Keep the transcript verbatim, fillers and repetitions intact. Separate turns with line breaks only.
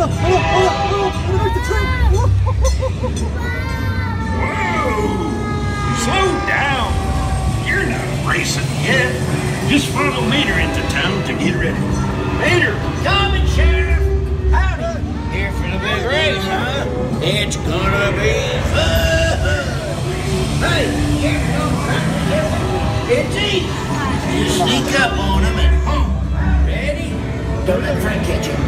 on, hold on, hold on, hold on, hold on, make the train.
Whoa! Slow down. You're not racing yet. Just follow Mater into town to get ready. Mater!
Coming, Sheriff! Howdy! Here for the big race, huh? It's gonna be fun! Hey, here comes Radiator. It's easy. You sneak up on him and home. Ready? Don't let Frank catch you.